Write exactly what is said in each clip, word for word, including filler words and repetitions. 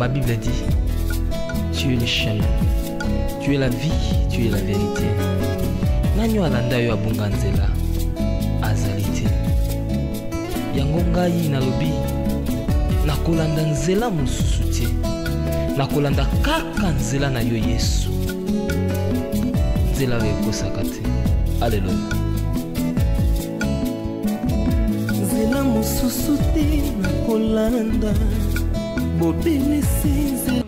La Bible dit, tu es le chemin, tu es la vie, tu es la vérité. Nanyo alanda yo abunganzela azalite. Yango ngai nalobi nakolanda nzela mosusu te. Nakolanda kaka nzela na yo Yesu. Nzela ekosaka te. Alléluia. Nzela mosusu te nakolanda. Bobine sinze.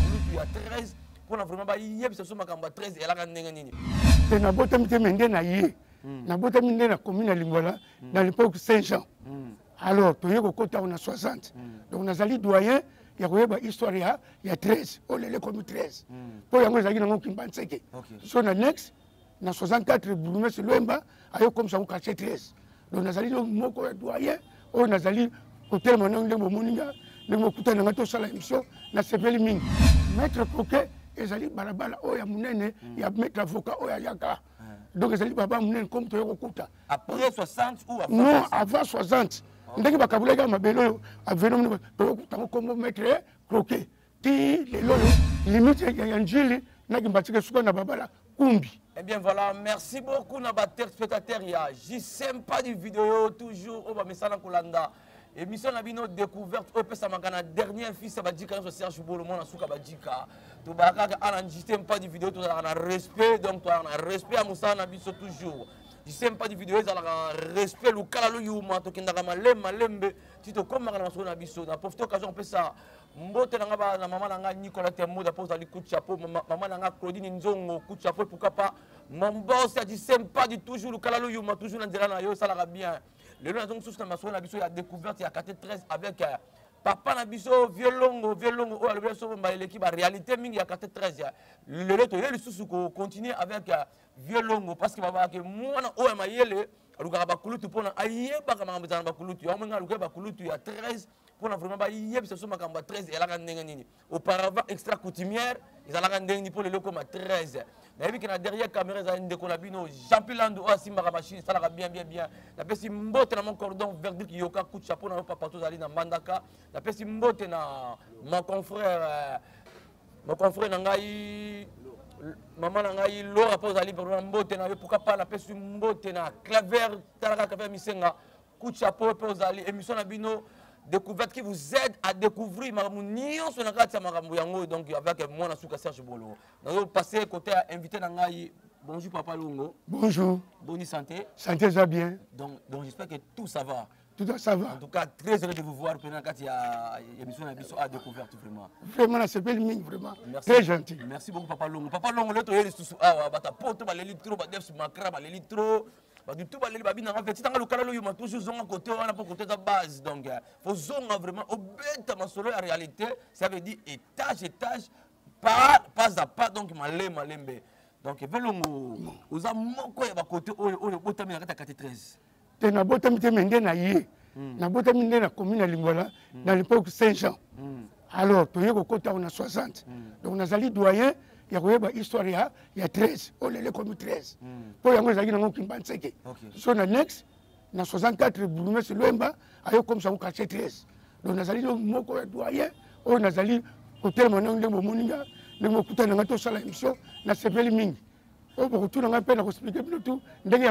Pour vraiment ba yeb ce soma kamba treize et la kan nenga nini. Et na bota mite mende na ye. Na bota mende na commune Lingwala dans l'époque Saint-Jean. Alors to yeko kota on a soixante. Donc on a zali doyen ya koyeba histoire ya ya treize. On les comme treize. Pour yango zali na Kimbaseke. So na next na soixante-quatre Bouloumé se Loemba ayo comme ça au quartier treize. Donc on a zali moko ya doyen on a zali hôtel monong ndemo moninga ndemo kutana ngato sala émission na sepeli mingi. Maître Coquet ezali balabala oya munene ya maître avocat oya yaka. Donc ezali baba munene comme toyo kokuta. Après soixante ou avant Non, avant soixante. Ndenge bakabula ga mabelo aveno toyo kuta comme maître Coquet. Ti lelo limite ya njili na Kimbaseke suka na babala kumbi. Eh bien voilà, merci beaucoup na ba téléspectateurs ya. J'y sais pas du vidéo toujours au ba mesana kolanda. Émission na bino découverte au pesa makana dernier fils ça va dire quand Serge Bolo mon asuka ba dika to ba ka enregistré pas de vidéo to na respect donc to na respect à Moussa na biso toujours je sais pas de vidéo ça na respect lu kala lu yuma to kinda kama lemba lembe tito comme na so na biso na profite occasion pesa mbote na ba na mama na Nicolas Temo da pose ali coup de chapeau mama na Claudine Nzongo coup de chapeau pourquoi pas mon boss a dit c'est pas du toujours lu kala lu yuma toujours na ndela na yo ça la bien. Le nom donc sous la maçon la biso il y a découverte il y a quartier treize avec euh, papa na biso violongo violongo oh le biso ba l'équipe en réalité mingi il y a quartier treize le leto il le sous continuer avec euh, violongo parce que baba que moi na oh ma yele aluka ba kulutu pona aye ba kama ngamba ba kulutu ya menga aluka ba kulutu ya treize pona vraiment ba yeb ce sont makamba treize et la kan ndenga nini auparavant extra coutumière ils ala kan ndenga ni pour le loko ma treize na bi que na derrière caméra za ndeko na bino Jean-Pilando o simba ka machine ça la bien bien bien na pesi mbote na mon cordon verdict yoka coup de chapeau na papa to zali na mandaka na pesi mbote na mon confrère euh, mon confrère na ngai maman na ngai Laura pose ali pour mbote na pourquoi pas na pesi mbote na claver talaka claver misenga coup de chapeau pose ali émission na bino découverte qui vous aide à découvrir Maramounia sur la carte Maramouyango donc avec moi Nasuka Serge Bolo. Nous passer côté invité Nangaï. Bonjour Papa Longo. Bonjour. Bonne santé. Santé ça bien. Donc donc j'espère que tout ça va. Tout ça va. En tout cas très heureux de vous voir pendant quand il y a émission à découverte vraiment. Vraiment c'est belle mine vraiment. Merci. Très gentil. Merci beaucoup Papa Longo. Papa Longo le toyer sous ah bata poto ba litro ba def makra ba litro. Du tout, les babines en fait, si tu as le cas, il y a toujours zonga côté, on a pas côté de base. Donc, il faut zonga vraiment au bête ma solo en réalité, ça veut dire étage, étage, pas, pas à pas, donc malé, malembe. Donc, il vous a manqué à côté, au botam à quatre treize. Tu n'as pas été mendé na ye, n'a pas été mendé na commune Lingwala dans l'époque Saint-Jean. Alors, tu es au côté, on a soixante. Donc, on a zali doyen. Il y a une histoire, il y a treize, on les comme treize. Pour yango zaki na Kimbaseke. So na next na soixante-quatre Bouloumé se Loemba ayo comme ça au quartier treize. Donc na zali moko ya doyen, on a zali hôtel monong ndemo moninga, ndemo kutana ngato sala émission na sepeli mingi. On peut retourner un peu à expliquer tout.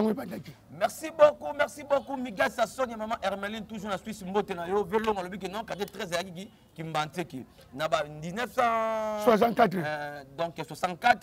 Merci beaucoup, merci beaucoup. Miguel Sasson et maman Hermeline, toujours la Suisse, Mbotenayo, Vélo, on a vu que non, quartier treize Réagi, Kimbaseke. mille neuf cent soixante-quatre. Donc soixante-quatre,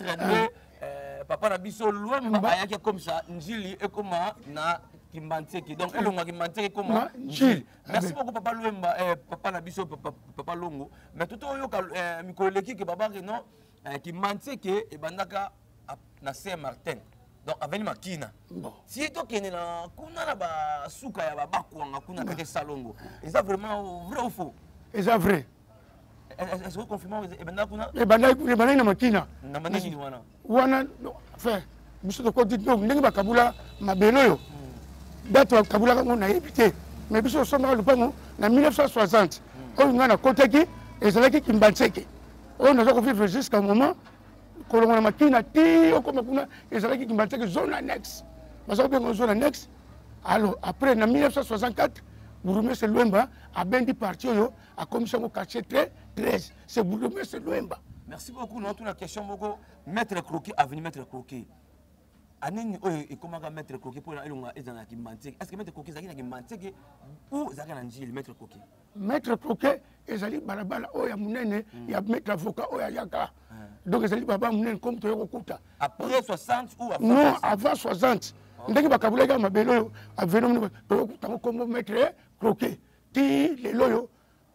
papa Nabiso, loin, il comme ça, Njili, et comment, na Kimbaseke. Donc, elle a Kimbaseke comment Njili. Merci beaucoup, papa Luemba, papa Nabiso, papa Longo. Mais tout au long, Mikoleki, que papa, non, Kimbaseke, et Bandaka. Na Saint-Martin donc avec makina si to kene na kuna na ba suka ya ba bakwanga kuna kete Salongo est-ce vraiment vrai ou faux est-ce vrai est-ce que confirmons et banda kuna e banda e banda na makina na manini wana wana enfin biso to ko dit donc ndenge ba kabula mabelo yo dato kabula ko na yebite mais biso somba lupango na mille neuf cent soixante o ngana koteki ezalaki Kimbaseke on a vivre jusqu'à un moment kolonga makina ti okoma kuna ezalaki Kimbaseke zone annexe bazo bengo zone annexe. Alors après en mille neuf cent soixante-quatre Bourumé se Loemba a bendi parti yo a commission au quartier treize c'est bourgmestre Loemba. Merci beaucoup. Nous avons une question. Maître Croquet, avenue Maître Croquet. Et comment Maître Croquet pour aller qui mantique? Est-ce que Maître Croquet est mantique ou Zagananji, Maître Croquet? Maître Croquet, ils allaient balabala, oh ya munene, il y a maître avocat, oh ya yaka. Donc ils allaient baba munene comme tu es au Kouta. Après soixante ou avant? Non, avant soixante. Ndenge bakabulega mabelo avenum to comme Maître Croquet. Ti les loyo.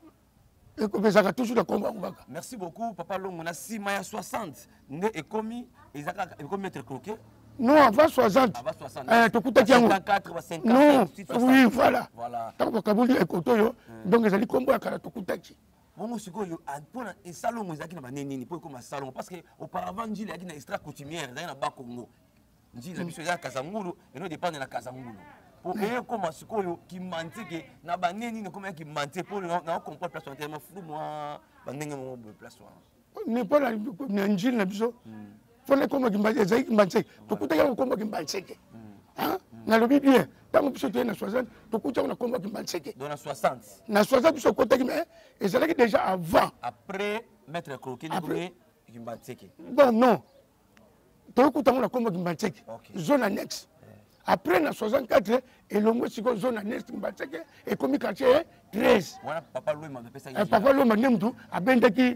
Merci beaucoup, Papa Longo. On a six maya soixante. Né et commis, ils ont Maître Croquet. Non, avant soixante. Avant soixante. cinquante-quatre, cinquante. Non, oui, voilà. Voilà. Tant que Kabouli est Kotoyo, donc ils allaient combattre à Karatokutaki. Bon, c'est quoi, et Salongo, ils ont dit pour comme Salongo, parce qu'auparavant, il y a une extra coutumière, il y a un bas Congo. Il y a un Kazangulu, et nous dépendons de la Kazangulu. Pour eux, comme ce qui mentait, que n'a pas né comme qui mentait pour nous, n'a comprend place en termes flou, moi, banding mon place. N'est pas la n'engine la biso. Faut les comme qui mentait, c'est qui mentait. Tout coup t'as comme qui mentait. Hein? N'a le bien. Tant que tu es na soixante, tout coup t'as un combat qui mentait. Dans la soixante. Na soixante biso côté qui mais et c'est là que déjà avant. Après Maître Croquet, qui mentait. Bon non. Tout coup t'as un combat qui mentait. Zone annexe. Après, en soixante-quatre, et le mot c'est zone annexe et comme quartier treize. Voilà, Papa Loué m'a fait ça. Papa Loué m'a dit tout, à Bendaki,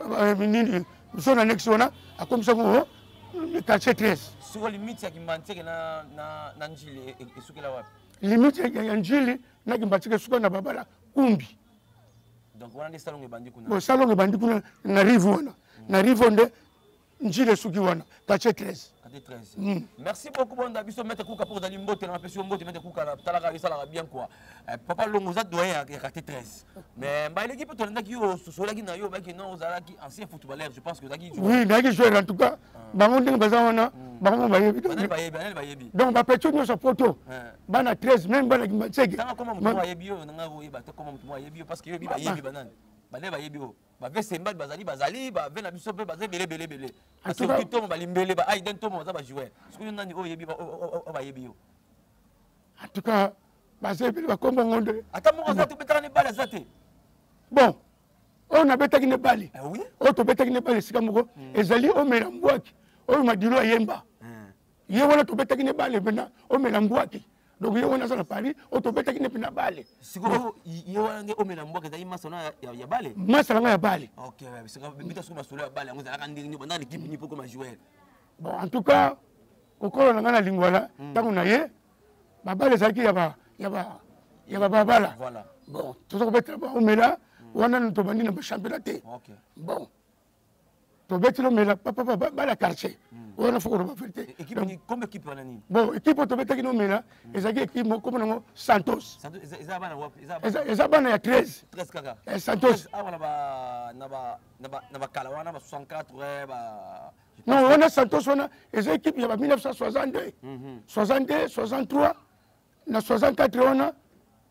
zone annexe, on a comme ça, le quartier treize. Sur la limite, il y a qui na Njili et ce qu'il a. Limite, il y a Njili, na qui m'a sur na Babala, Kumbi. Donc, on a des salons de bandits. Bon, salon de bandits, on arrive, on arrive, on Njili Sukiwana, quartier treize. Mm. Merci beaucoup, bon d'abisso mettre Kouka pour d'aller mbote, on a fait mbote mettre Kouka, talaga ça la bien quoi. Papa Longo za doyen à quartier treize. Mais bah l'équipe to ndaki yo sosola ki na yo ba ki non ozala ki ancien footballeur, je pense que daki joue. Oui, daki joueur en tout cas. Bango ndenge bazana, bango ba yebi. Bango ba yebi, bango ba yebi. Donc ba pecho nyo sa photo. Bana treize même bana ki matsege. Tanga comment mutu ba yebi yo nga wo yeba to comment mutu ba yebi parce que yebi ba yebi banane. Bane ba yebi yo. Ba ve semba bazali bazali ba ve na biso pe bazali belé belé belé. Parce que to ba limbele ba ai den to mo za ba jouer. Ce que nani o yebi ba o ba yebi yo. En tout cas, bazali ba komba ngonde. Ata mo za to betana ne bala zate. Bon. On a betaki ne bali. Ah oui. O to betaki ne bali sika moko ezali o mera mbwaki. O madilo ayemba. Ye wala to betaki ne bali bena o mera mbwaki. Donc il y a un à Paris, autobéta qui n'est pas balé. Si il y a un homme en bois qui a massona ya balé. Massona ya balé. OK, c'est que bita suma solo balé, on a rendu ni pendant l'équipe ni pour comme jouer. Bon, en tout cas, au cours de la lingua tant on a yé, ba balé ça qui y a ba, y a ba, y a ba babala. Voilà. Bon, tout ça peut être on met là, on a notre bandi dans le championnat. OK. Bon. To beti lo mela papa papa bala quartier. On a fait la vérité. Équipe comme équipe on a ni. Bon, équipe to beti no mela, ezaki équipe comme no Santos. Santos ezabana wap, ezabana ya treize. treize kaka. Et Santos. Ah voilà ba na ba na ba na ba kala wana ba soixante-quatre ba. Non, on a Santos on a les équipes il y a mille neuf cent soixante-deux. soixante-deux, soixante-trois, na soixante-quatre on a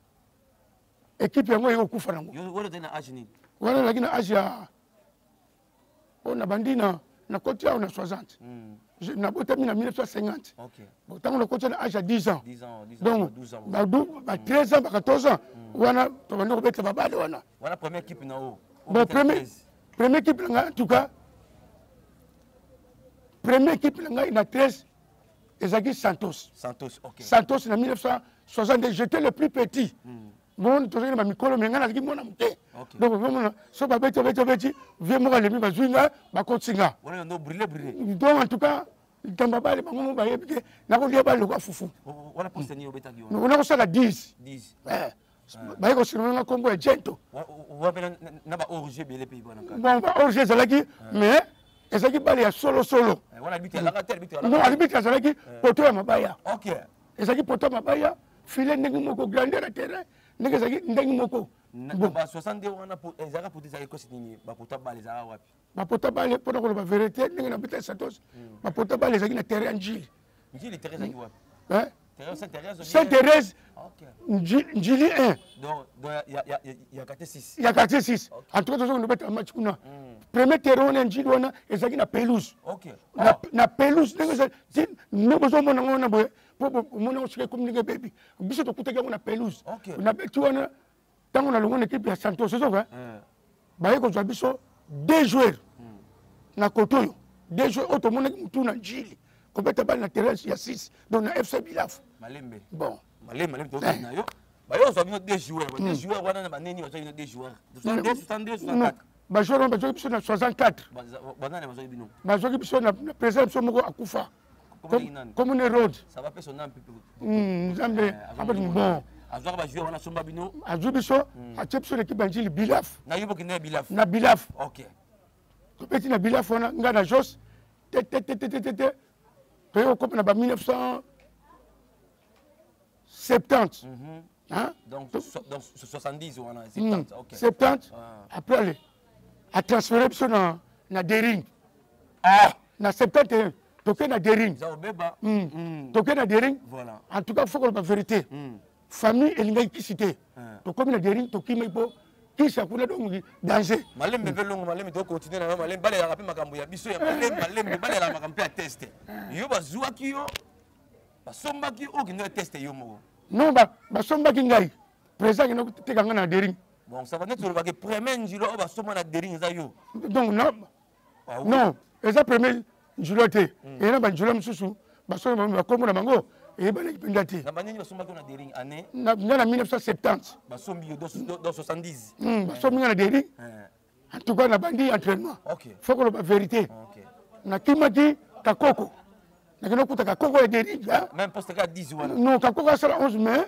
équipe yango yoko kufa nango. Yo wala tena âge ni. Wala lakini âge ya on a bandi na na côté on a soixante. Je na boté na mille neuf cent cinquante. OK. Bon tant on a côté à âge à dix ans. dix ans, dix ans, donc douze ans. Ba ba treize ans, ba quatorze ans. Wana to bandi ko beta babale wana. Wana première équipe na haut. Bon première première équipe en tout cas. Première équipe na treize ezaki Santos. Santos, OK. Santos en mille neuf cent soixante-deux, j'étais le plus petit. Bon, tu sais, ma micro, mais on mon amité. Donc, vraiment, ça va être bête, bête, viens moi les mi bazuinga, ba continua. On a brûlé, brûlé. Donc, en tout cas, dans ma balle, on va y aller, n'a pas dit pas le foufou. On a posté au bétagio. On a ça la dix. dix. Ouais. Bah, on se rend compte que gento. On va faire n'a pas origé bien les pays. Bon, origé Zalaki, mais ezaki bale ya solo solo. On habite à la terre, habite à la. Non, habite à Zalaki, poto ya mabaya. OK. Ezaki poto mabaya, filet ndenge moko grandeur à terrain. Ndenge zaki ndenge moko. Ba soixante-deux wana pour ezaka pour des écoles nini ba pota ba les ara wapi. Ba pota ba les pour la vérité ndenge na bita Santos. Ba pota ba les zaki na terrain njili. Njili Thérèse aki wapi? Hein? Sainte-Thérèse. Sainte-Thérèse. OK. Njili un. Donc il y a il y a il y a quartier six. Il y a quartier six. En tout cas on beta match kuna. Premier terrain on njili wana ezaki na pelouse. OK. Na na pelouse ndenge zaki no besoin mona ngona boye. Pour mon chien comme les bébés. Biso to kutaka na pelouse. Na beti wana tango na longo équipe ya Santos c'est ça. baye ko biso deux joueurs na kotoyo deux joueurs auto mona mutu na njili ko beta bal na terrain ya six donc na F C Bilaf malembe bon malembe malembe to na yo bayo so bino deux joueurs deux joueurs wana na baneni bazo bino deux joueurs soixante-deux soixante-deux soixante-quatre ba joueurs bazo biso na soixante-quatre banana bazo bino bazo biso na président biso moko akufa comme une road ça va personne un peu hum zambe abadi bon azwa ba joueur wana somba bino azu biso a biso l'équipe banjili Bilaf na yobo kine Bilaf na Bilaf OK to petit na Bilaf wana nga na Jos te te te te te te to ko na ba mille neuf cent soixante-dix hein donc donc soixante-dix wana soixante-dix OK soixante-dix après aller a transféré biso na na Dering ah na soixante et un toke na Dering Zaobeba toke na Dering voilà en tout cas faut que la vérité famille elingai kisité to comme na Dering to kimi po kisa kuna donc danger malembe velongo malembe to continuer na malembe bale la pe makambo ya biso ya malembe malembe bale la makambo ya tester yo bazwa ki yo basomba ki o ki no tester yo mo non ba basomba ki ngai président no te kanga na Dering bon ça va net le bague premier njilo o basomba na Dering za yo donc non non eza premier njilo te et na ba njilo msusu basomba ba komo na mango et ba l'équipe te na banini basomba ko na Dering année na na mille neuf cent soixante-dix basombi yo dans soixante-dix hum basombi na Dering en tout cas na bandi entraînement OK faut que la vérité OK na kimaki kakoko na kino kuta kakoko ya Dering même poste ka dix wana non kakoko sera onze mai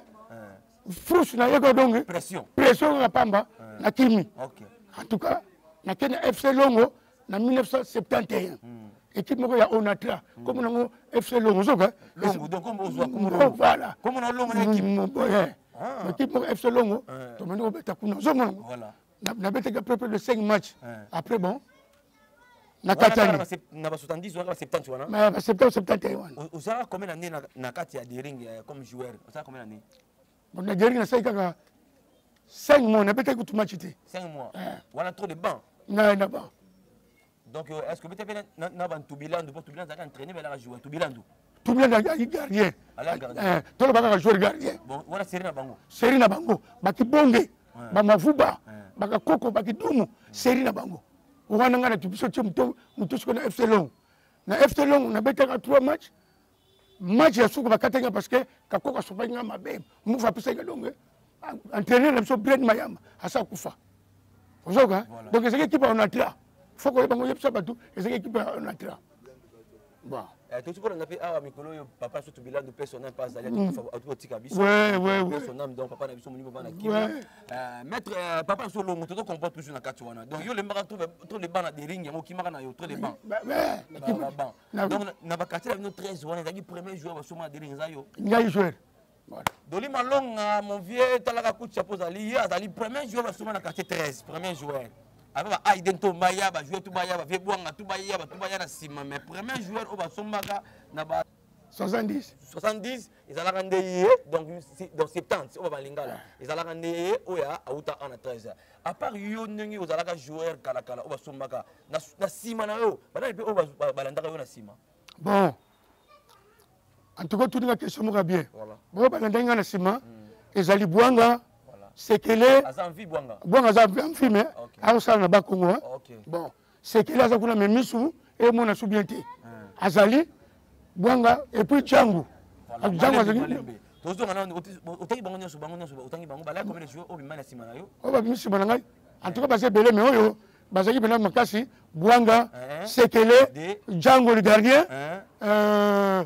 frus na yego donc pression pression na pamba na kimi OK en tout cas na kena F C Longo na mille neuf cent soixante et un équipe moko ya Onatra comme nango F C Longo zoka Longo donc comme ozwa comme voilà comme na Longo na équipe ouais l'équipe moko F C Longo to meno beta kuna zomo voilà na beta ka près de cinq matchs après bon na katani na ba soixante-dix wana ba soixante wana mais ba soixante soixante et un ozala combien d'années na na kati ya Dering comme joueur ozala combien d'années bon na Dering na sai kaka cinq mois na beta ku match te cinq mois wana trop de banc na na ba donc est-ce que beta na na ban tubilando pour tubilando za entraîner bela joueur tubilando tubilando ya gardien ala gardien to le baka joueur gardien bon wana série na bango série na bango baki bonge ba mavuba baka koko baki dumu série na bango wana ngana tubiso che mto mto siko na F C Long na F C Long na beta ka trois matchs match ya suko bakatenga parce que kakoko sobanga mabe mu va pesa ga donge entraîner na so Brad Mayama asa kufa ozoka donc c'est équipe on a tra faut que bango yepsa batu c'est équipe on a tra bon tout pour na pe awa mikolo yo papa so tubilando personnel pas aller tout fa tout tika biso ouais ouais personnel donc papa na biso moni bana ki euh maître papa so longo to comporte toujours na kati wana donc yo le mbaka to le bana de ring yango ki maka na yo to le ban donc na ba kati na treize wana zaki premier joueur ba soma de ring za yo ngai joueur Doli Malonga mon vieux talaka kucha poza li azali premier joueur ba soma na kati treize premier joueur avec Aidento Maya ba jouer tout Maya ba Vebwanga tout Maya ba tout Maya na sima mais premier joueur au ba sombaka na ba soixante-dix soixante-dix ils allaient rendre donc dans soixante-dix au ba lingala ils allaient rendre au ya auta en treize à part yo ndenge aux allaka joueur kala kala au ba sombaka na na sima na yo ba na pe au ba balanda yo na sima bon en tout cas tout la question mo bien bon balanda nga na sima ezali Bwanga Sekele azamvi Bwanga Bwanga azamvi mais a osala na ba Congo bon Sekele azakuna memisu et mona subiente azali Bwanga et puis Django Django azali tozo ngana otangi bango nyoso bango nyoso otangi bango bala comme les joueurs au bimana sima na yo o ba bimisi bana ngai en tout cas basé belé mais oyo bazaki bena makasi Bwanga Sekele Django le gardien euh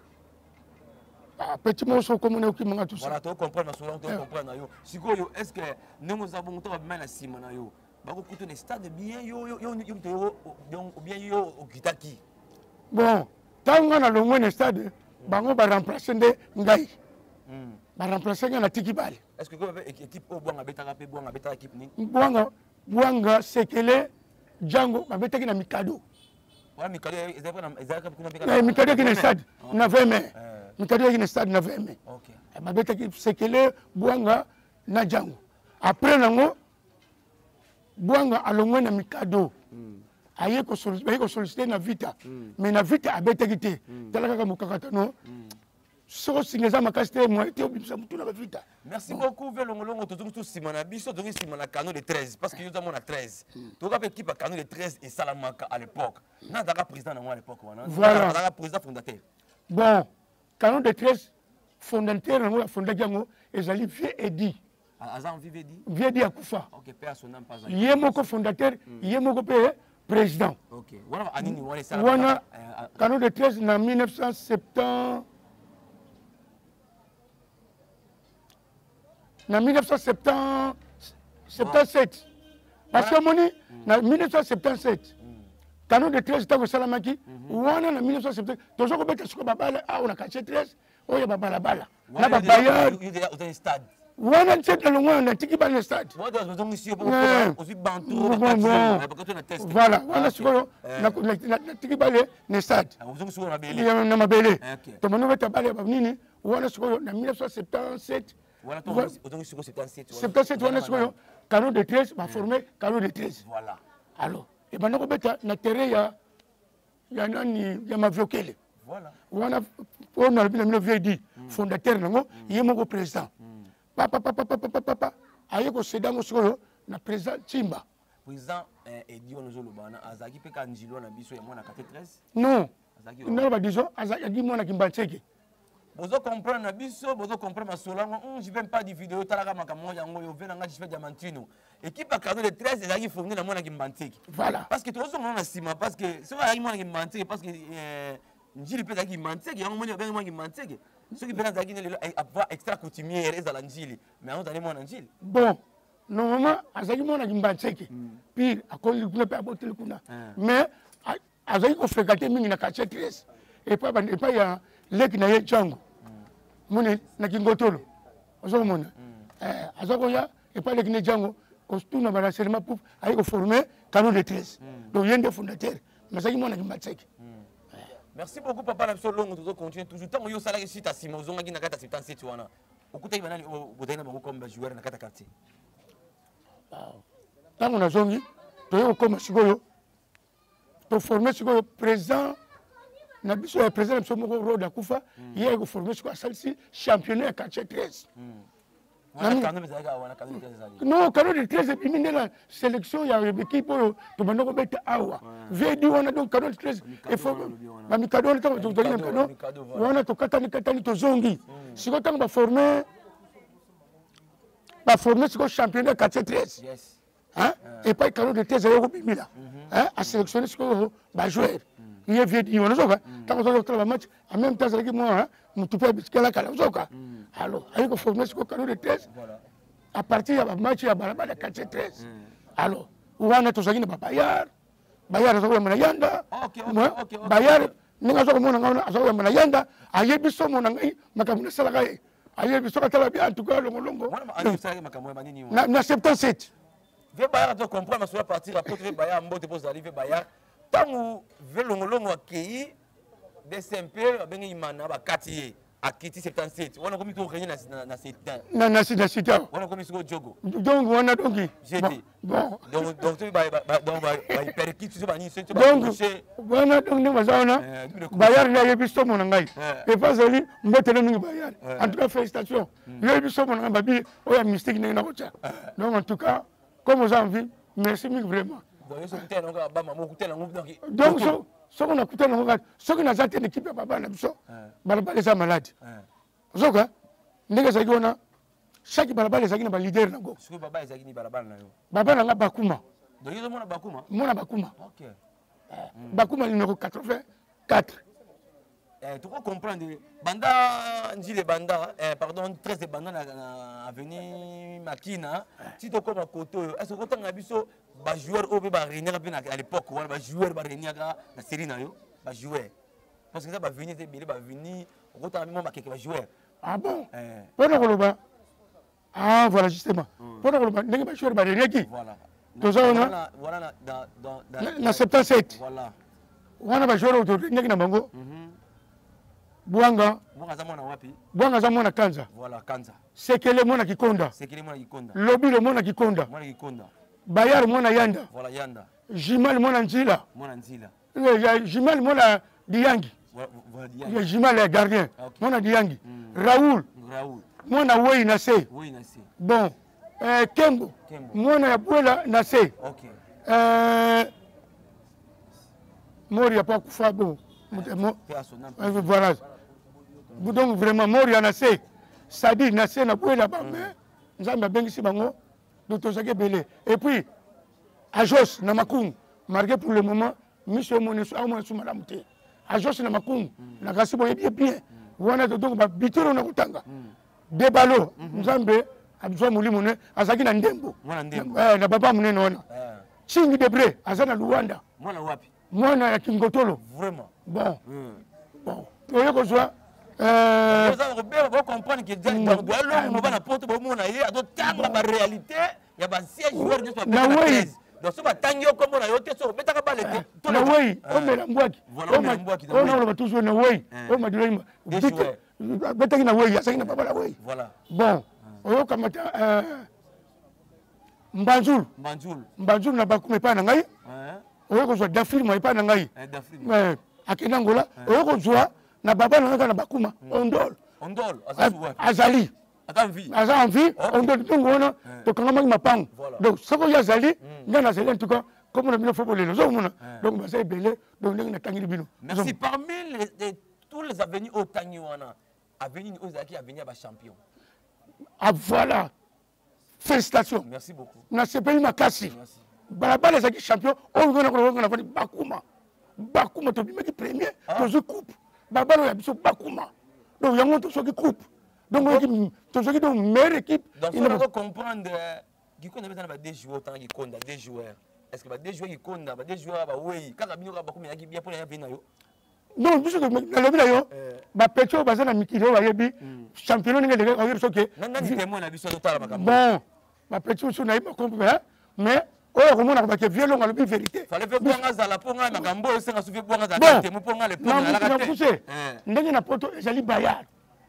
petit morceau comme on est au Kimanga tout ça. Voilà, tu comprends, tu comprends. Si vous est-ce que nous avons un mal à Simona yo, bah vous écoutez les stades bien yo yo yo yo bien yo au Kitaki. Bon, tant qu'on a le moins stade, bah on va remplacer des Ngai. Bah remplacer un Tiki Bal. Est-ce que vous équipe au Bwanga beta rapé Bwanga beta équipe ni? Bwanga Bwanga Sekele Django bah beta qui na Mikado. Ouais Mikado ils avaient ils avaient kuna Mikado qui na stade na vingt mai. Mikado qui na stade na vingt mai. OK. Bah beta qui Sekele Bwanga na Django. Après nango Bwanga alongwe na Mikado. Aye ko solliciter na vita mais na vita abeta kité talaka ka mukakata no soko singeza makasi te moi te obimisa mutu na bavita. Merci beaucoup velongolongo tozongi tout simana biso tozongi simana canon de treize parce que yo zamona treize. Toka pe équipe canon de treize et Salamaka à l'époque. Na daka président na moi à l'époque wana. Voilà. Daka président fondateur. Bon, canon de treize fondateur na moi fondaki yango ezali vieux Edi. Azan vive Edi. Vieux Edi akufa. OK, père son nom pas. Yé moko fondateur, yé moko pe président. OK. Wana anini wana ça. Wana canon de treize na mille neuf cent soixante-dix. En mille neuf cent soixante-dix-sept. Parce que moni, en mille neuf cent soixante-dix-sept, canon de treize, tant que Salamaki, ou on a en mille neuf cent soixante-dix, tous ceux qui ont babala, ah, on a caché treize, oh, il y a babala bala. Là, babaya. Il y a un stade. On a fait le loin, on a tiki dans le stade. Voilà, on a ce qu'on a tiki dans le stade. Il y a un amabélé. Tout le monde va tabaler, on a ce qu'on a en mille neuf cent soixante-dix-sept. Voilà, soixante-dix-sept, on a ce canon de treize, va former canon de treize. Voilà. Alors, et maintenant, on a terrain, il y a ma viokele. Voilà. On a le vieux dit, fondateur, il y a mon président. Papa, papa, papa, papa, papa, aïe, ko c'est dans mon solo, na président Chimba. Président, et dit on nous a Azaki pe kanjilo na biso ya mwana treize. Non. Non, bah disons, Azaki dit moi na Kimbaseke. Vous comprenez na biso, vous comprenez ma solango, je vais pas di vidéo talaka makamo yango yo vena nga je fais diamantino. Équipe à cadeau de treize et qui fournit la mwana Kimbaseke. Voilà. Parce que tout ça on a sima parce que c'est vrai il mwana Kimbaseke parce que njili pe zaki Kimbaseke yango mwana ben mwana Kimbaseke. Ceux qui viennent zaki ne avoir extra coutumier et za njili. Mais on allait mwana njili. Bon. Normalement, azaki mwana Kimbaseke. Pire à cause du club à botel kuna. Mais azaki ko fréquenter mingi na quartier treize. Et pas et pas ya lek na ye chango. Mone na kingotolo ozo mona eh azoko ya et pas les Django tout na bala seulement pour aller former canon de treize donc il y a des fondateurs mais ça qui mona Kimbaseke. Merci beaucoup papa na Salongo toujours continue toujours tant yo sala sita sima ozonga ki na kata soixante-dix wana okuta banani bodaina bango comme joueur na kata quartier tant on a zongi to yo comme sikoyo to former sikoyo président na biso ya président biso moko road akufa ye ko former sur salsi championnat ya quartier treize. Non, canon de treize et puis la sélection ya équipe to banoko beta awa. V D on a donc canon de treize et faut ba mikado on to donner un canon. On a to katani katani to zongi. Si ko tanga ba former ba former sur championnat quartier treize. Hein? Et pas canon de treize yo ko bimila. Hein? A sélectionner sur ba joueur. Il y a vieux dit on a zoka tant on a match en même temps avec moi mutu pe biskela kala zoka alors ayi ko former sur canon de treize à partir ya match ya barabara quartier treize alors wana to zagina bayar bayar zo mona yanda bayar ninga zo mona ngana zo mona yanda ayi biso mona ngai makamuna sala kai ayi biso ka tala bi en tout cas longo longo na na soixante-dix-sept ve bayar to comprendre ma sur partir après ve bayar mbote pose arriver bayar tangu velongolongo akei dcmp abengi imana bakati akiti soixante-dix-sept wana komi to renye na na sita na na sita sita wana komi siko jogo donc wana donc jeté bon donc donc tu ba donc ba perkit tu ba ni c'est donc wana donc ne mazana bayar na yebisto mona ngai et pas ali mbotele ningi bayar en tout cas félicitations yebisto mona ngai babi oya mystique na kocha donc en tout cas comme vous avez envie merci mille vraiment. Donc, ce qu'on a écouté, ce qu'on a fait, l'équipe papa n'a pas les malades. Zoka, chaque balabala les agina leader na go. Ce que baba les agini balabala na yo. Baba na bakuma. Donc ils ont mon bakuma. Mon bakuma. OK. Bakuma numéro quatre-vingt-quatre. Eh tu comprendre banda njile banda eh pardon treize de banda na avenue Makina si to comme koto est-ce que tanga biso ba joueur au ba réunir à l'époque wala ba joueur ba réunir na série na yo ba joueur parce que ça ba venir c'est bien ba venir au temps même ba quelques joueur. Ah bon eh pona koloba ah voilà justement pona koloba ndenge ba joueur ba réunir qui voilà to ça on a voilà dans dans na soixante-dix-sept voilà wana ba joueur auto ndenge na bango Bwanga Bwanga za mwana wapi? Bwanga za mwana Kanza. Voilà Kanza. Sekele mwana Kikonda. Sekele mwana Kikonda. Lobilo mwana Kikonda. Mwana Kikonda. Bayar mwana Yanda. Voilà Yanda. Jimal mwana Nzila. Mwana Nzila. Jimal mwana Diyangi. le jumal est gardien mon a diangi Raoul moi na wei na se bon euh Kembo moi na bola na se euh Mori a pas kufa bon voilà donc vraiment Mori na se Sadi na se na bola ba mais nzamba bengisi bango donc tozake belé et puis Ajos na makungu marqué pour le moment monsieur Moneso a moins sous madame T Ajos na makungu na kasi boye bien bien wana donc ba bitero na kutanga debalo nzambe abizwa mulimo ne azaki na ndembo eh na baba munene wana chingi debre azana Luanda mwana wapi mwana ya Kingotolo vraiment bon bon oyo ko zwa euh vous avez comprendre que dans doit long va na porte bo mona ye ado tanga ba réalité ya ba siège joueur ne soit pas donc so ba tangio comme na yo te so betaka ba le na wei o mela mbwaki voilà mela mbwaki on a toujours na wei o ma dilema betaki na wei asaki na baba la wei voilà bon oyo kamata euh Mbanzul Mbanzul Mbanzul na bakume pa na ngai oyo ko zwa dafir mo pa na ngai eh akena ngola oyo ko zwa na baba na ngai na bakuma ondol ondol azali Azali. Azali. On doit tout le to kangama mapang. Donc ce qu'on y a Azali, ngana Azali en tout cas comme on a bien fait pour les autres. Donc bah c'est belé donc ngana tangi bino. Merci parmi les, les tous les avenues au Tangiwana, avenue Ozaki avenue ba champion. Ah voilà. Félicitations. Merci beaucoup. Na ce pays makasi. Balabala Zaki champion, on veut qu'on a fait Bakuma. Bakuma to bimaki premier, to zo coupe. Babalo ya biso Bakuma. Donc yango to so ki coupe. Donc, tu as une meilleure équipe. Donc, il faut comprendre qu'il y a des joueurs qui comptent, des joueurs. Est-ce que des joueurs qui comptent, des joueurs, oui, quand il y a des bien pour les venir. Non, parce que dans le milieu, bah Petro basé dans Mikilo, va y aller champion de la Ligue, ok. Non, non, témoin la vision totale. Bon, bah Petro sur n'aille pas comprendre, mais oh, comment on a fait violon à la vérité. Fallait faire bon à la ponga, ma gambo, c'est un souffle bon à la témoin pour la ponga. Non, on a poussé. N'ayez n'a pas j'allais Bayard.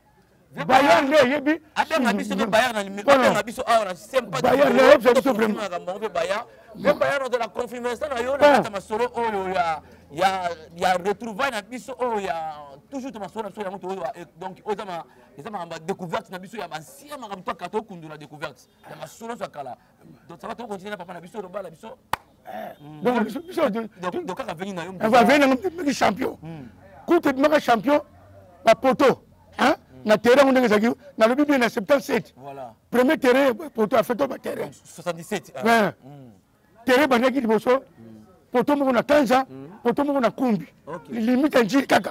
Bayard ne yebi adam na biso Bayard na adam na biso awa na sympa Bayard ne yebi biso vraiment Bayard le Bayard de la confirmation na yo na ta masolo oyo ya ya ya retrouvaille na biso oyo ya toujours ta masolo na biso ya moto oyo donc ozama ezama ba découverte na biso ya ancien makambo to kato kundu la découverte ya masolo so kala donc ça va to continuer na papa na biso roba la biso donc biso biso donc kaka venir na yo on va venir na champion coup de maka champion ba poto hein na terrain on est zaki na le bien na soixante-dix-sept voilà premier terrain poto a fait tout ba terrain soixante-dix-sept ouais terrain ba naki liboso poto mo na Tanza poto mo na Kumbi limite njiri kaka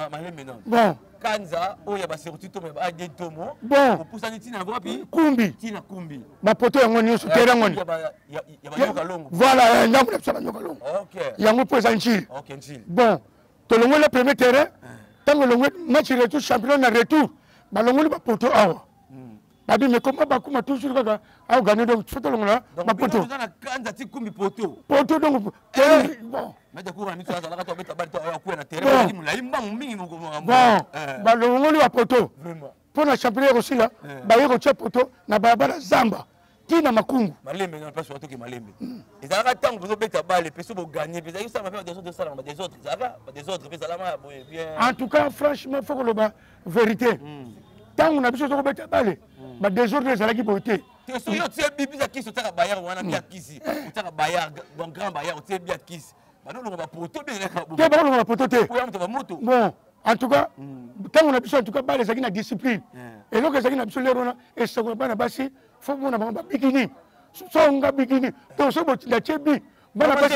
bon Kanza oya ba surtout to ba de tomo bon pour ça ni tina wapi Kumbi tina Kumbi ba poto yango ni sur terrain ngoni ya ya ba yoka longo voilà ndango na sala yoka longo OK yango pour ça njiri OK njiri bon to longo le premier terrain tant le match retour champion na retour balongoli ba poto awa babi mais comment ba kuma toujours kaka a gagné donc faut longo là ba poto donc na Kanza ti Kumbi poto poto donc bon mais de courant ni ça la ka beta balto ya ku na terrain ki mulai mbang mingi mo bon balongoli ba poto vraiment pour na champion aussi là ba yeko che poto na barabara zamba tina makungu malembe na place wato ke malembe ezaka tango zo beta balle peso bo gagner pesa ça m'a fait des autres ça des autres ça des autres pesa la ma bien en tout cas franchement faut que le ba vérité tango na biso zo beta balle ba des autres ça la ki beauté so yo tie bibi za kisi taka bayar wana bia kisi taka bayar donc grand bayar tie bia kisi ba no lo ba poto be ka bo te ba lo ba poto te ko yam to ba moto bon en tout cas tango na biso en tout cas balle ça ki na discipline et donc ça ki na biso le rona et ça ko ba na basi faut mona ba bikini songa bikini to so bo la chebi bana basi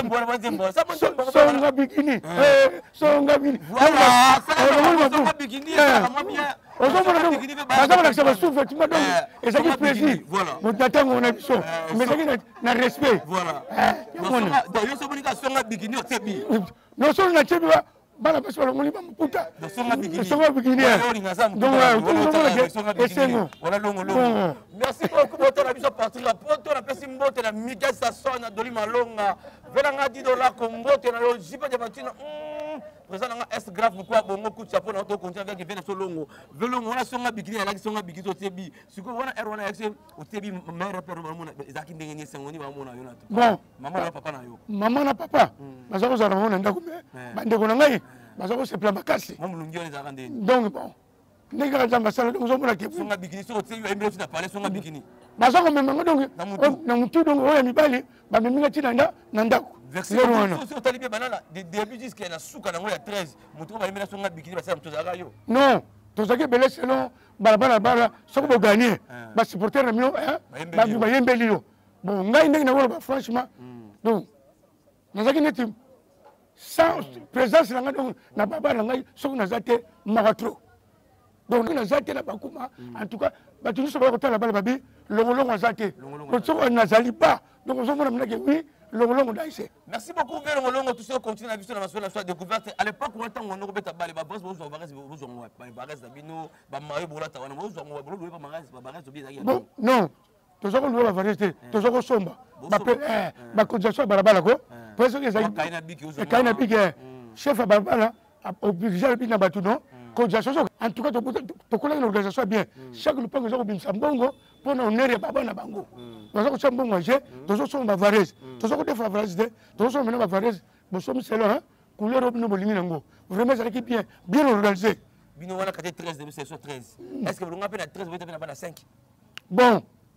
songa bikini eh songa bikini voilà songa bikini ça va bien ozo mona donc ça va ça va souffler tu m'as donc et ça qui plaisir voilà mon tatango on a biso mais ça qui na respect voilà donc yo so bonika songa bikini o tebi no so na chebi bana basi wala ngoli bamuputa songa bikini songa bikini donc voilà longo longo merci beaucoup boto na biso partir la poto na pesi mbote na Miguel Sasson na Doli Malonga velanga dix dollars ko mbote na yo jipa de matina présent na est grave pourquoi bongo coup chapeau na to continue avec vena solongo velongo wana songa bikini ala songa bikini to tebi siko wana er wana exe o tebi mère père mona ezaki ndenge ni sengoni ba mona yo na to bon maman na papa na yo maman na papa bazako za mona ndako me bande ko na ngai baza kosepela makasi Moi mulungi on ezalaka ndeni. donc bon ndenge kaka nzambe asala donc ozomona ke Songa bikini so otie yo embele tu na parler songa bikini. baza komemanga donc na mutu donc oyo ya mibali bameminga ntina nda na ndako lelo wana so otali bien banana de début jusqu'à na suka nango ya treize mutu balemela songa bikini basala mutu azalaka yo. non tozalaki ebele selon balabala bala soki boganie basupporter na bino bayembeli yo bon ngai ndenge nakoloba franchement donc nazalaki neti sans présence na ngai donc na baba na ngai soki naza te maka trop donc naza te na bakuma en tout cas bato nyonso baya kotala bala babi longolongo aza te soki nazali ba donc ozomona minake oui longolongo daise. Merci beaucoup vers longolongo tout ça continue la vision de la soirée découverte à l'époque où on temps on aurait beta balle ba boss boss ba reste boss on ba ba reste bino ba mario bola ta wana boss on ba bola ba reste ba reste bien bon non tozoko luwa ba reste tozoko somba ba pe eh ba cotisation balabala ko parce que ça kaina biki kaina biki chef balabala obligé bina batu non cotisation en tout cas to kola une organisation bien chaque le pango zako bimsa mbongo pona onere baba na bango tozoko somba mbongo je tozoko somba varese tozoko defa varese tozoko somba na varese bo somi selo hein couleur obino bolimi nango vraiment ça qui bien bien organisé bino wana kate treize de c'est treize est-ce que vous ngapé na treize vous êtes na cinq bon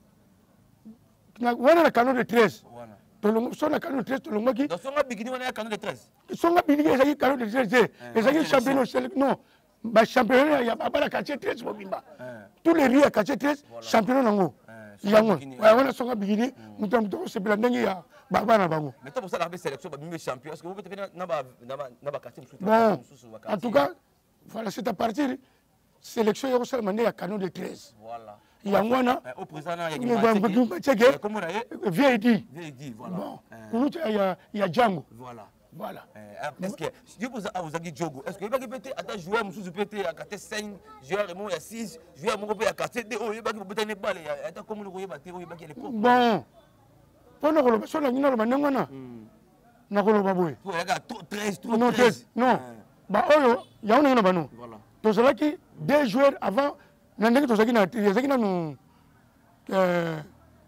na wana na canon de treize wana tolongo so na canon de treize tolongo ki donc songa bikini wana canon de treize songa bikini ezaki canon de treize ezaki championnat non ba championnat ya baba quartier treize mobimba tous les riz à quartier treize championnat nango yango wana songa bikini mutu mutu ko sepela ndenge ya baba na bango mais to pour ça la sélection ba bimbe champion est-ce que vous peut na ba na ba quartier bon en tout cas voilà c'est à partir sélection yo sala mande ya canon de treize voilà yango wana au président ya Kimbaseke comment là V I D V I D voilà bon kuluta ya ya jango voilà voilà est-ce que si vous a vous a jogo est-ce que il va répéter ata joueur mususu pété à quartier cinq joueur mo ya six joueur mo pe à quartier deux oh il va peut ne balle ata comme le koyeba te oyeba ki l'époque bon pona ko lo so na ngina lo banengo na na ko lo baboy pour ya treize non treize non ba oyo ya ona ngina bano voilà to zalaki deux joueurs avant na ndenge to zaki na zaki na no euh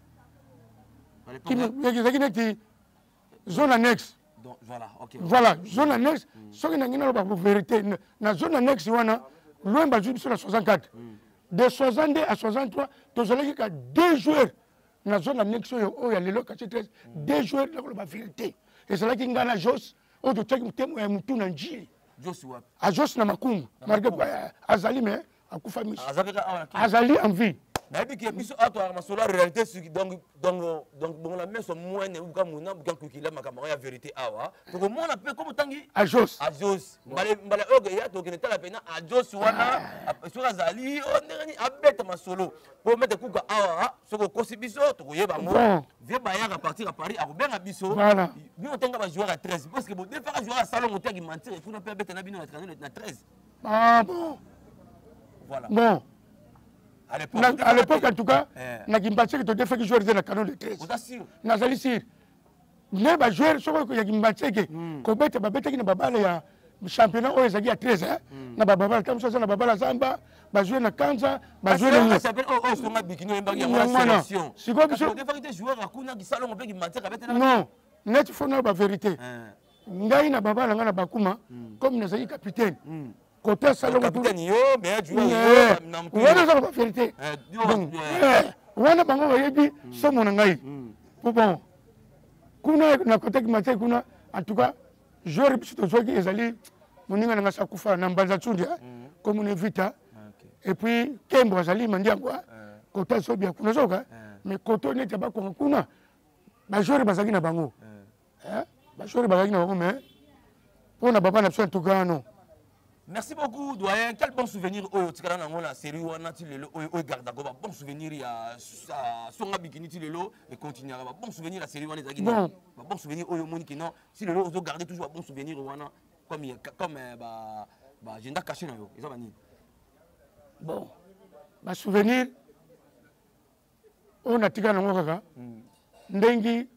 qui zaki na ti zone annexe donc voilà OK voilà zone annexe soki na ngina lo ba vérité na zone annexe wana loin ba joue sur la soixante-quatre de soixante-deux à soixante-trois to zalaki ka deux joueurs na zone annexe oyo ya lelo quartier treize deux joueurs na ko ba vérité et zalaki ngana Jos o to teki mutemo ya mutu na njili Jos wapi a Jos na makungu marque azali mais akufa miso azali en vie na bi ke biso ato ma solo réalité donc donc donc bon la main sont moins ou comme on a quand qu'il ma caméra ya vérité awa donc moi on appelle comme tangi a Jos a Jos mbale mbale oge ya to kineta la pena a Jos wana sur azali on ngani abeta ma solo pour mettre kuka awa soko kosi biso to yeba mo vie ba ya à partir à Paris a benga biso bi on tenga ba joueur à treize parce que bon des fois joueur à Salongo te qui mentir et qu'on peut beta na bino na treize ah bon voilà bon à l'époque à l'époque en tout cas na Kimbaseke to defaki joueur de la canon de treize vous assure nazali sir ne ba joueur soko ya Kimbaseke ko beta ba beta ki na babala ya championnat oyo ezaki ya treize hein na ba babala comme ça na babala zamba ba jouer na kanza ba jouer na ça s'appelle oh songa bikini embaki ya sélection siko biso defaki te joueur akuna ki salongo pe ki mentir ka beta non net faut na ba vérité ngai na babala ngana bakuma comme nazali capitaine côté salon capitaine yo mais joueur yo na mtu wana za ba vérité wana bango bayebi somo na ngai bon kuna na côté Kimbaseke kuna en tout cas joueur biso to zoki ezali moninga na ngasa kufa na mbanza tsundi comme une vita et puis Kembo azali mandia kwa côté so bien kuna zoka mais côté ne taba ko kuna ba joueur bazaki na bango hein ba joueur bazaki na bango mais pona baba na tout cas non. Merci beaucoup, doyen. Quel bon souvenir au Tikana la série ou au garde bon souvenir il y a son bikini lelo et continuer bon souvenir la série ou les bon bon souvenir au Monique non si le lot garder toujours bon souvenir wana comme comme bah bah agenda caché na yo ils ont bani bon ba souvenir on a tika na ngokaka ndengi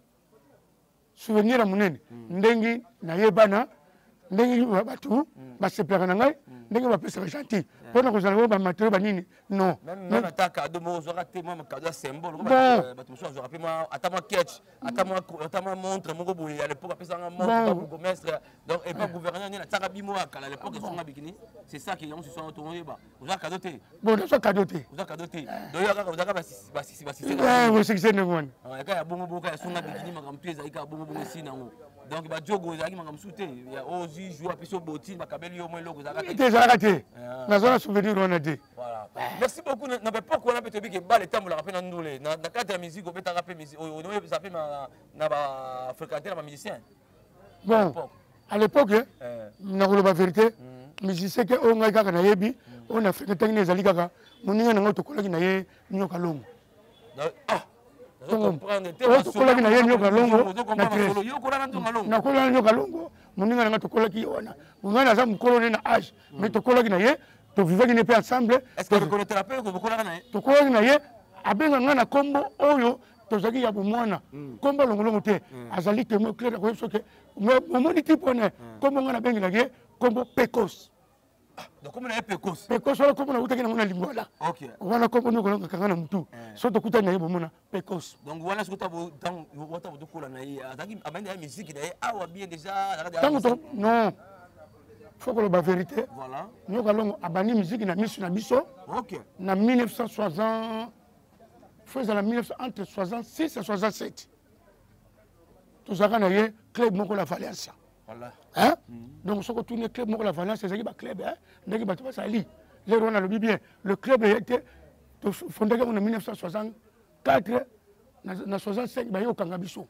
souvenir munene ndengi na yebana ndengi batu basepelaka na ngai ndenge bapesaka gentil mpona kozala bamateriel banini non même ata cadeau moko ozwaka te mwa cadeau ya symbole bato mosusu azwaka mpe ata mwa ketch ata mwa montre moko boye à l'époque apesanga montre bourgmestre donc et pas gouverneur nini atiaka bimo ya kala à l'époque esonga bikini c'est ça qui yango susu toyeba ozwaka cadeau te bon nazwa cadeau te ozwa cadeau te donc yo kaka ozwaka basisi basisi bosikise ndenge wana eka ya bongo bongo ya songa bikini makambo mpe ezalaki ya bongo bongo esi nango donc bajogo ezalaki makambo mosusu te ya ozwi jour apeso botine bakabeli yo mwa eloko ezalaka te ezalaka te nazwa na souvenir wana te. Merci beaucoup. Na l'époque, on a peut-être que bal était la peine nous les. Na cadre musique, on peut taper musique. On a ça fait ma na ba fréquenter ma musicien. Bon. À l'époque, na ko la vérité, musicien que on a kaka na yebi, on a fait tengine zali kaka, moninga na ngoto kolaki na ye nyoka longo. Ah. Je comprends. On kolaki na ye nyoka longo. Yo kolana nyoka longo. Na kolana nyoka longo, moninga na ngoto kolaki wana. Ngana za mkolone na âge, mais to kolaki na ye. To vivaki ne pe ensemble. Est-ce que vous connaissez la paix que vous connaissez na ye? To kolaki na ye, abenga ngana kombo oyo tozaki ya bomwana. Kombo longolongo te. Azali te mo clair ko yesoke. Mo moni tipo ne kombo ngana bengi na ye, kombo Pecos. Donc comme na Pecos. Pecos wala kombo na utaki na ngana lingwala. OK. Wana kombo no kolonga kangana mutu. So to kuta na ye bomona Pecos. Donc voilà ce que tu as dans wata to kola na ye. Azaki amende ya musique na ye awa bien déjà. Non. Faut que la vérité. Voilà. Nous allons abandonner la musique na miso na biso. OK. Na mille neuf cent soixante. Faisant la mille neuf cents entre soixante-six et soixante-sept. Tout ça quand il club moko la Valence. Voilà. Hein? Donc ce que tourner club moko la Valence, c'est ça qui va club hein. Ndenge ba ça li. Les Rwanda le bien. Le club a été fondé en mille neuf cent soixante-quatre na soixante-cinq ba yo kanga biso.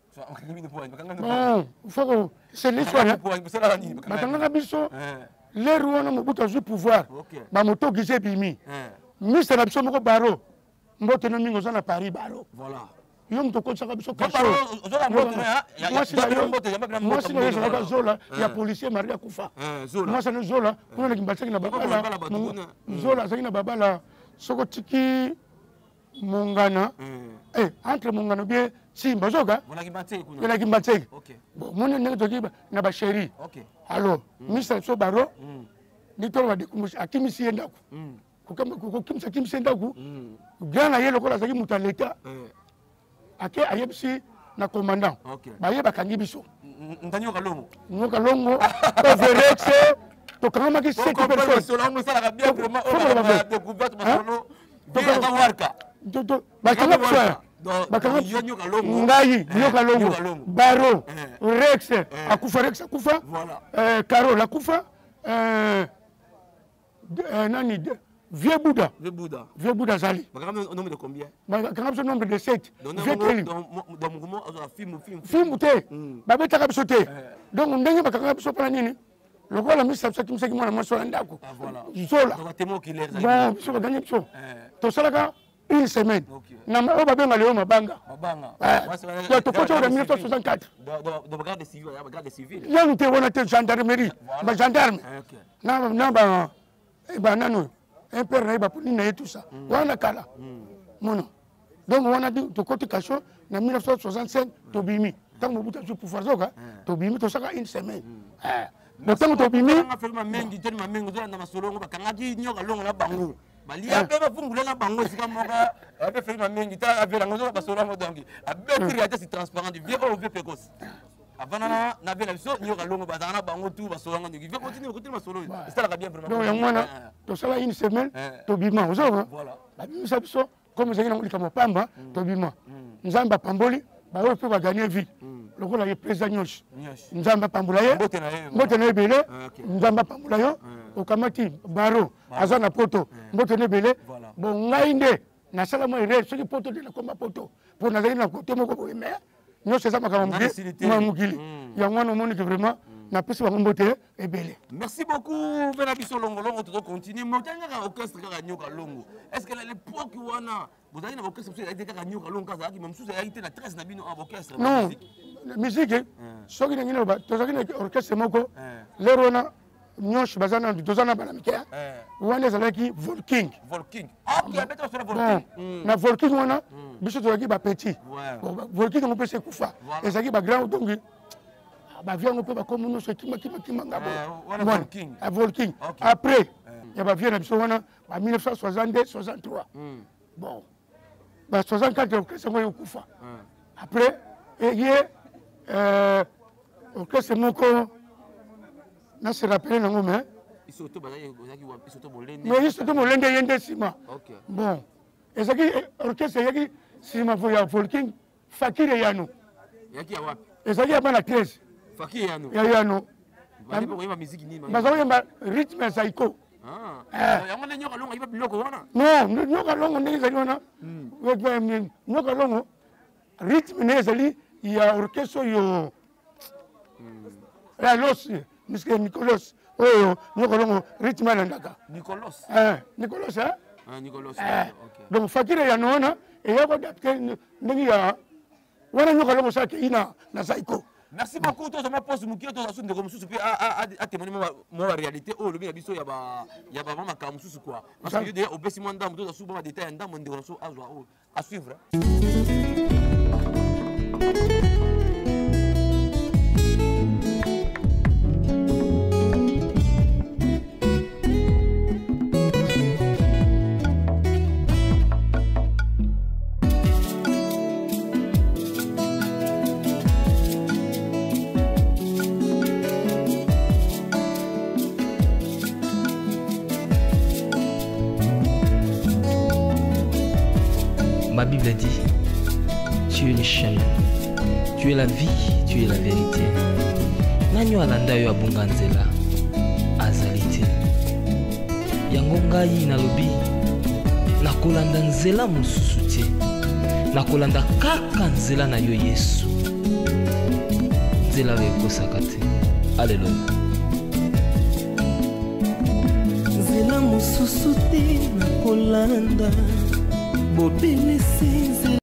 Non, faut c'est l'histoire. Batanga biso. Les Rwanda mobuta ju pouvoir. Ba moto gise bimi. Mister na biso moko baro. Mbote no mingo na Paris baro. Voilà. Yo mto ko chaka biso kaso. Ozola mbote na ya. Moi c'est la mbote, moi c'est la zola, ya policier Maria Kufa. Moi c'est le zola, on a Kimbaseke na babala. Zola c'est na babala. Soko tiki Mongana. Eh, entre Mongana bien Simba zoga. Voilà Kimbaseke kuna. Voilà Kimbaseke. OK. Bon, mon nene to kiba na ba chéri. OK. Alors, Mister So baro. Ni to ba dikumusha akimisi yenda ku. Kokamba kokimisa kimisi yenda ku. Gana yelo kola zaki mutaleta. Ake ayebisi na commandant. Ba yeba kangi biso. Ntanyo kalongo. Nyoka longo. Overexe. To kama ki sept personnes. Salongo ça la bien vraiment on va découverte masolo. Bien dans warka. To to ba kama kwa. Ba kama nyoka longo. Ngai nyoka longo. Baro. Rex akufa Rex akufa. Voilà. Euh Carole akufa. Euh nani Vieux Bouddha. Vieux Bouddha. Vieux Bouddha Zali. Bah, quand même, un nombre de combien? Bah, quand même, un nombre de sept. Vieux Kelly. Dans mon moment, on a film, film. Film, tu es. Bah, mais tu as sauté. Donc, on dit que tu as sauté. Le roi, la mise, ça me fait que moi, je suis un d'accord. Voilà. Zola. Donc, tu es là. Bon, je vais gagner. Tu as une semaine. On va bien aller au Mabanga. Mabanga. Tu as fait en mille neuf cent soixante-quatre. De garde civile. Garde civile. Il y a une gendarmerie. Gendarme. Non, non, bah, bah, non. Un père n'a pas pu dire tout ça. On a kala. Mono. Donc on a dit to côté cachot en mille neuf cent soixante-cinq to bimi. Tant que vous avez pouvoir zoga, to bimi to saka une semaine. Eh. Donc tant que to bimi, on a fait ma mengi, tellement ma mengi dans ma Salongo ba kangaki nyoka longo na bango. Bali ya pe ba fungula na bango sika moka. A pe fait ma mengi ta avec la ngozo ba Salongo donc. A be créateur c'est transparent du vieux au vieux précoce. Avant na na be la biso nyoka longo ba na bango tout ba Salongo donc il veut continuer continuer ma solo. C'est la bien vraiment. Donc il y a moi to sala une semaine to bima zoga. Voilà. Ba bimi biso comme ça na mulika mopamba to bima. Nzamba pamboli ba yo pe ba gagner vie. Lokola ye président nyoshi. Nzamba pambula ye. Mbote na ebele. Nzamba pambula yo. Okamati baro azana poto. Mbote na ebele. Bon ngai nde na sala mo ire soki poto de na komba poto. Pour na zali na côté moko bo ime. Nyoshi za makambo mukili. Mukili. Ya mwana moni que vraiment na pesi ba mbote ebele. Merci beaucoup Benabiso Longo Longo to continue. Mo tanga orchestre ka nyoka longo. Est-ce que à l'époque wana vous avez un orchestre qui a été ka nyoka longo ka qui même sous a été la treize na bino orchestre. Non. Musique. Soki ngina ba to soki orchestre moko. Lerona nyosh bazana dozana bana mikia. Wana zalaki Volking. Volking. Ah qui a beto sur la Volking. Na Volking wana biso to yaki ba petit. Volking on peut se kufa. Et ça qui ba grand donc baviango mpe bakomi nyonso ekima kima kima ngabo Volking. Volking après ya bavie na biso wana ba mille neuf cent soixante-deux soixante-trois bon ba soixante-quatre orchestre ngo yokufa après ye orchestre moko na se rappelle nango mais isoto bazaki bazaki isoto molende mais isoto molende yende sima bon ezaki orchestre yaki sima vo ya Volking Fakire yano yaki ya wapi ezaki ya bana treize Fakire yano ya yano bali ko yeba musique nini bazo yemba rythme psycho ah yango ne nyoka longo yiba biloko wana non nyoka longo ndenge ezali wana nyoka longo rythme ne ezali ya orchestre yo la los miske Nicolas oyo nyoka longo rythme alandaka Nicolas eh Nicolas eh ah Nicolas ok donc Fakire yano wana eya ko adapter ndenge ya wana nyoka longo sa ke ina na psycho. Merci beaucoup tous ma poste mukio tous asunde comme sous pe a a témoigner moi réalité oh le bien biso ya ba ya ba mama ka mususu quoi parce que déjà au besi moi ndam tous asu ba détail ndam ndeko so azwa oh à suivre. Ma Bible dit, tu es le chemin, tu es la vie, tu es la vérité. Nanyo alanda yo abunga nzela azalite. Yango ngai nalobi nakolanda nzela mosusu te. Nakolanda kaka nzela na yo Yesu. Nzela oyo ekosaka te. Alléluia. Nzela mosusu te nakolanda. Bobine sinze